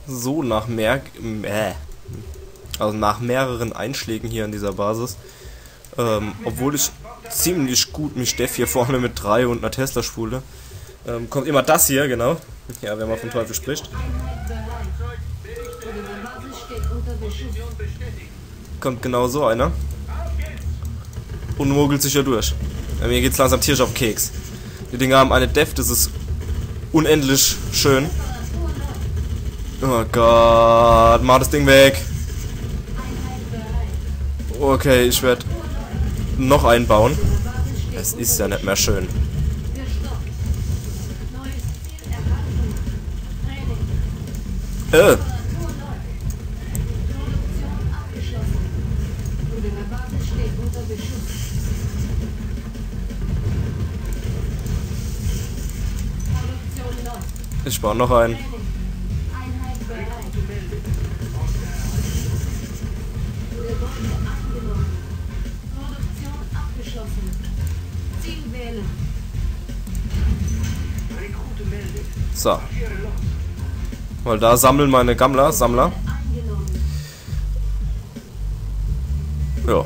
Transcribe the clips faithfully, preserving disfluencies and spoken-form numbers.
so nach mehr... Äh, also nach mehreren Einschlägen hier an dieser Basis. Ähm, obwohl ich ziemlich gut mich deff hier vorne mit drei und einer Tesla-Spule. Ähm, kommt immer das hier, genau. Ja, wenn man vom Teufel spricht. Kommt genau so einer. Und mogelt sich ja durch. Bei mir geht's langsam tierisch auf den Keks. Die Dinger haben eine Def, das ist unendlich schön. Oh Gott, mach das Ding weg. Okay, ich werde noch einbauen. Es ist ja nicht mehr schön. Äh. Ich baue noch einen. So. Weil da sammeln meine Gammler, Sammler. Ja.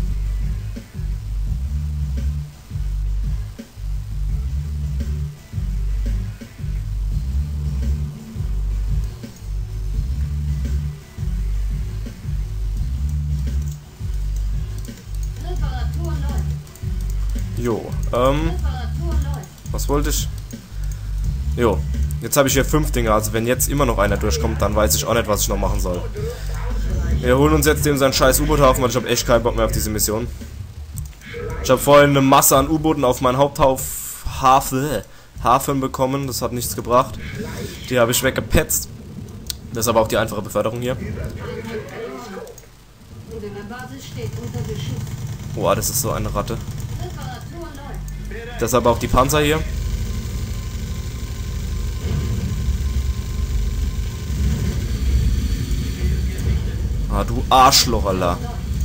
Jo, ähm, was wollte ich? Jo, jetzt habe ich hier fünf Dinger, also wenn jetzt immer noch einer durchkommt, dann weiß ich auch nicht, was ich noch machen soll. Wir holen uns jetzt dem seinen scheiß U-Boot-Hafen, weil ich habe echt keinen Bock mehr auf diese Mission. Ich habe vorhin eine Masse an U-Booten auf meinen Haupthafen Hafen bekommen, das hat nichts gebracht. Die habe ich weggepetzt. Das ist aber auch die einfache Beförderung hier. Boah, das ist so eine Ratte. Deshalb auch die Panzer hier. Ah, du Arschloch, Alter.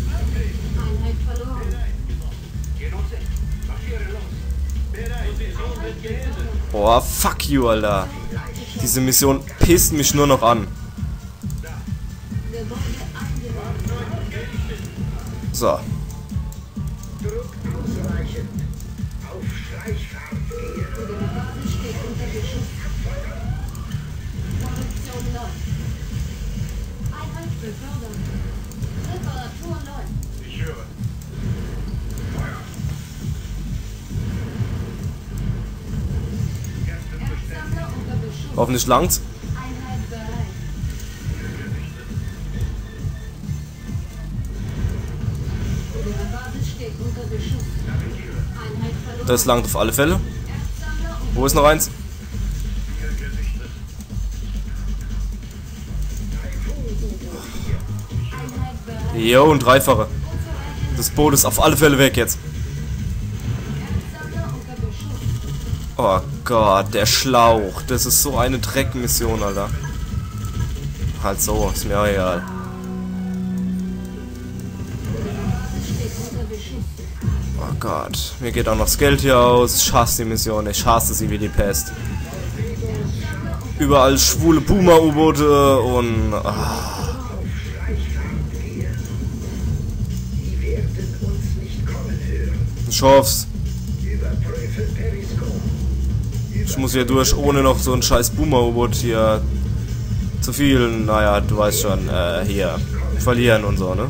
Boah, fuck you, Alter. Diese Mission pisst mich nur noch an. So. Hoffentlich langt's. Das langt auf alle Fälle. Wo ist noch eins? Jo, und dreifache. Das Boot ist auf alle Fälle weg jetzt. Oh Gott, der Schlauch. Das ist so eine Dreckmission, Alter. Halt so, ist mir auch egal. Oh Gott, mir geht auch noch das Geld hier aus. Ich hasse die Mission, ich hasse sie wie die Pest. Überall schwule Puma-U-Boote und... Ah. Ich hoff's. Ich muss hier durch, ohne noch so ein scheiß Boomer-U-Boot hier zu viel, naja, du weißt schon, äh, hier verlieren und so, ne?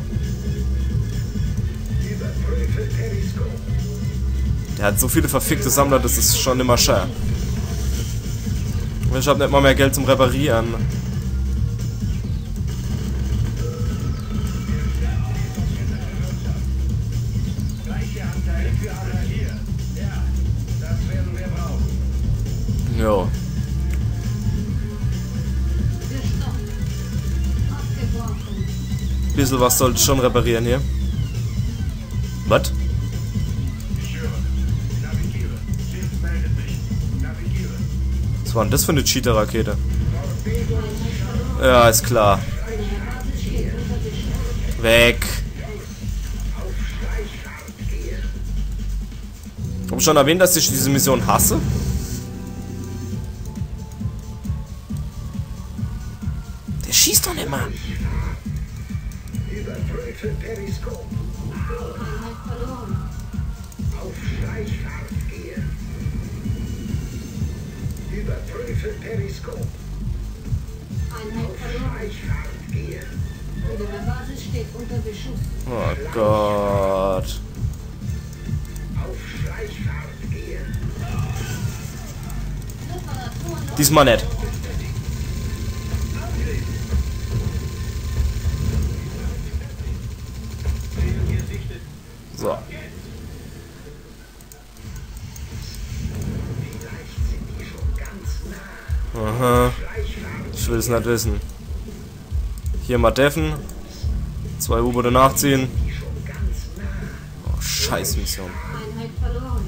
Der hat so viele verfickte Sammler, das ist schon immer schön. Ich hab nicht mal mehr Geld zum Reparieren. Jo. Bisschen was sollte ich schon reparieren hier. Was? Was war denn das für eine Cheater-Rakete? Ja, ist klar. Weg. Hab ich schon erwähnt, dass ich diese Mission hasse? schieß doch nicht mal. Überprüfe Periskop. Einheit verloren. Auf Schleichfahrt gehen. Überprüfe Periskop. Einheit verloren. Schleichfahrt gehen. Unsere Basis steht unter Beschuss. Oh Gott. Auf Schleichfahrt gehen. Diesmal nicht. So. Aha. Ich will es nicht wissen. Hier mal deffen. Zwei U-Boote nachziehen. Oh, scheiß Mission. Einheit verloren.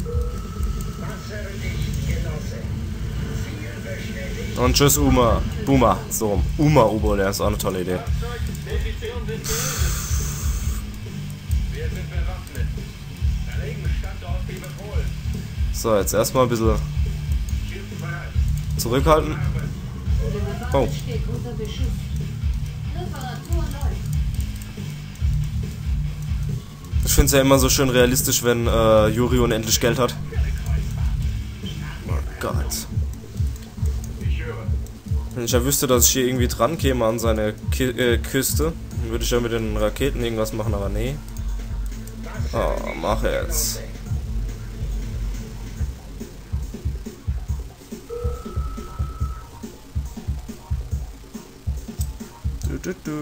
Und tschüss, Uma. Boomer. So rum. Uma-U-Boot, das ist auch eine tolle Idee. So, jetzt erstmal ein bisschen zurückhalten. Oh. Ich finde es ja immer so schön realistisch, wenn äh, Yuri unendlich Geld hat. Oh Gott. Wenn ich ja wüsste, dass ich hier irgendwie dran käme an seine Ki äh, Küste, dann würde ich ja mit den Raketen irgendwas machen, aber nee. Oh, mach jetzt. Du, du, du.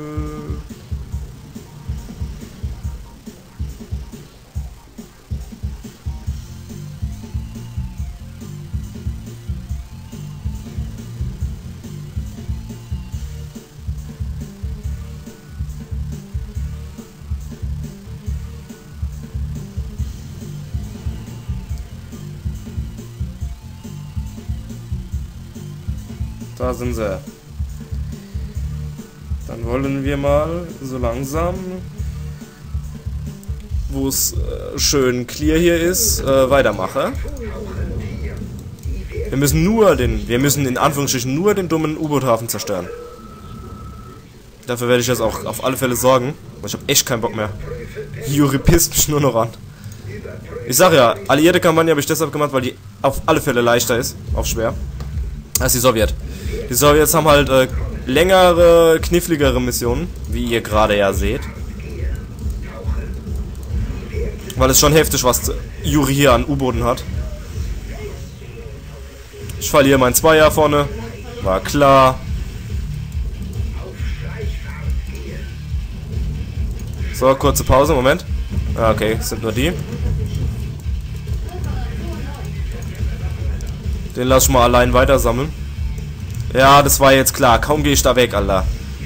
Da sind sie. Dann wollen wir mal so langsam, wo es äh, schön clear hier ist, äh, weitermachen. Wir müssen nur den, wir müssen in Anführungsstrichen nur den dummen U-Boot-Hafen zerstören. Dafür werde ich jetzt auch auf alle Fälle sorgen. Ich habe echt keinen Bock mehr. Yuri pisst mich nur noch an. Ich sag ja, alliierte Kampagne habe ich deshalb gemacht, weil die auf alle Fälle leichter ist, auf schwer, als die Sowjet. Die Sowjets haben halt äh, längere, kniffligere Missionen, wie ihr gerade ja seht. Weil es schon heftig, was Yuri hier an U-Booten hat. Ich verliere mein Zweier vorne. War klar. So, kurze Pause, Moment. Ah, okay, sind nur die. Den lass ich mal allein weiter sammeln. Ja, das war jetzt klar. Kaum gehe ich da weg, Alter.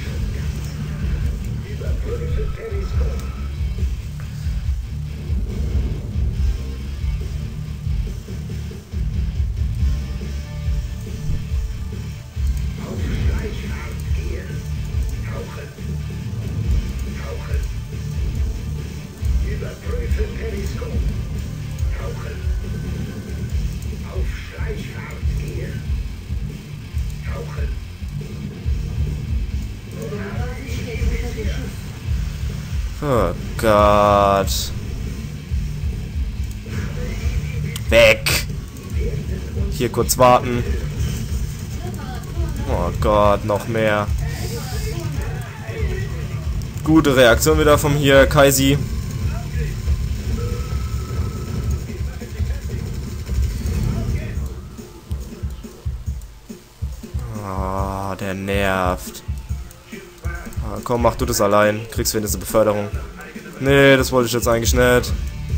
Oh Gott. Weg. Hier kurz warten. Oh Gott, noch mehr. Gute Reaktion wieder vom hier, Kaisi. Ah, der nervt. Ah, komm, mach du das allein. Kriegst wenigstens eine Beförderung. Nee, das wollte ich jetzt eigentlich nicht.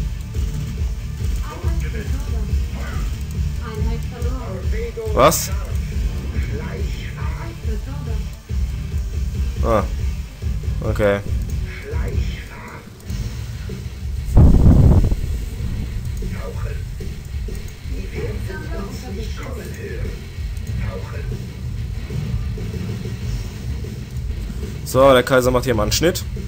Was? Ah. Okay. So, der Kaiser macht hier mal einen Schnitt.